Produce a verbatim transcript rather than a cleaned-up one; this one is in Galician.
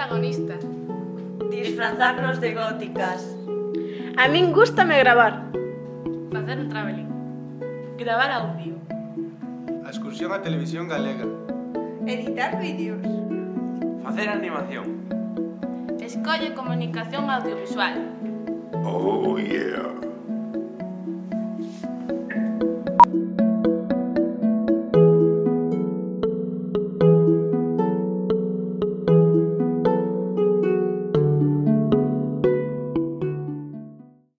protagonista. Disfrazarnos de góticas. A min gústame gravar. Facer un traveling. Gravar audio. A excursión á televisión galega. Editar vídeos. Facer animación. Escolle comunicación audiovisual. Oh, yeah.